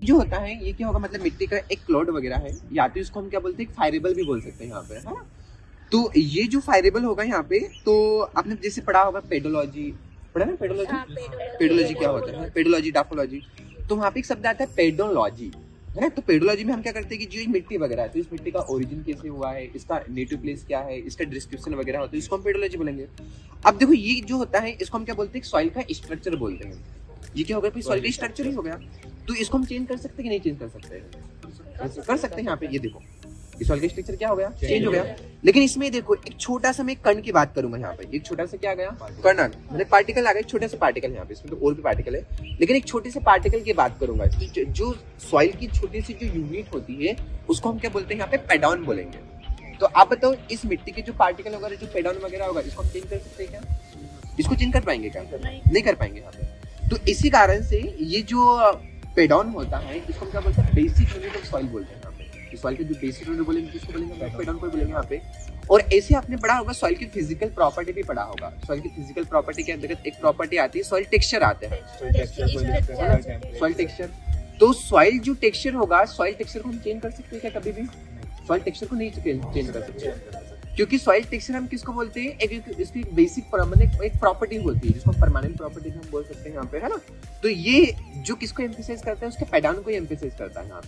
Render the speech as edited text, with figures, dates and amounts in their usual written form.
जो होता है ये क्या होगा, मतलब मिट्टी का एक क्लाउड वगैरह है, या तो इसको हम क्या बोलते हैं, फायरेबल भी बोल सकते हैं यहाँ पे, है ना। तो ये जो फायरेबल होगा यहाँ पे, तो आपने जैसे पढ़ा होगा पेडोलॉजी, पढ़ा ना पेडोलॉजी। पेडोलॉजी क्या होता है, पेडोलॉजी डाफोलॉजी, तो वहाँ पे एक शब्द आता है पेडोलॉजी, है ना। तो पेडोलॉजी में हम क्या करते हैं कि जो मिट्टी वगैरह है, तो इस मिट्टी का ओरिजिन कैसे हुआ है, इसका नेटिव प्लेस क्या है, इसका डिस्क्रिप्शन वगैरह होता है, इसको हम पेडोलॉजी बोलेंगे। अब देखो ये जो होता है इसको हम क्या बोलते हैं, सॉइल का स्ट्रक्चर बोलते हैं। ये क्या हो गया, सॉइल का स्ट्रक्चर ही हो गया। तो इसको हम चेंज कर सकते हैं कि नहीं चेंज कर सकते, कर सकते हैं। यहाँ पे ये देखो सॉइल का स्ट्रक्चर क्या हो गया, चेंज हो गया। लेकिन इसमें देखो एक छोटा सा मैं कण की बात करूंगा यहाँ पे, एक छोटा सा क्या आ गया, कण, मतलब पार्टिकल आ गया, छोटे से पार्टिकल यहाँ पे, इसमें तो और भी पार्टिकल है, लेकिन एक छोटे से पार्टिकल की बात करूंगा। जो सॉइल की छोटी सी जो यूनिट होती है उसको हम क्या बोलते हैं यहाँ पे, पेडॉन बोलेंगे। तो आप बताओ इस मिट्टी के जो पार्टिकल वगैरह, जो पेडॉन वगैरह होगा, इसको हम चेंज कर सकते हैं क्या, इसको चेंज कर पाएंगे क्या, नहीं कर पाएंगे यहाँ पे। तो इसी कारण से ये जो पेडॉन होता है इसको हम क्या बोलते हैं, बेसिक यूनिट ऑफ सॉइल बोलते हैं यहाँ पे। सॉइल के जो बेसिक यूनिट बोलेंगे किसको बोलेंगे, पेडॉन को बोलेंगे यहाँ पे। और ऐसे आपने पढ़ा होगा सॉइल की फिजिकल प्रॉपर्टी भी पढ़ा होगा। सॉइल की फिजिकल प्रॉपर्टी के अंतर्गत एक प्रॉपर्टी आती है, सॉइल टेक्सचर आता है, सॉइल टेक्सचर। तो सॉइल जो टेक्सचर होगा, सॉइल टेक्सचर को हम चेंज कर सकते हैं क्या, कभी भी सॉइल टेक्सचर को नहीं चेंज कर सकते, क्योंकि सॉइल टेक्सचर हम किसको बोलते हैं, एक इसकी बेसिक परमानेंट एक प्रॉपर्टी होती है जिसको परमानेंट प्रॉपर्टी हम बोल सकते हैं यहाँ पे, है ना। तो ये जो किसको एम्फेसाइज करता है, उसके पेडॉन को एम्फेसाइज करता है यहाँ पे।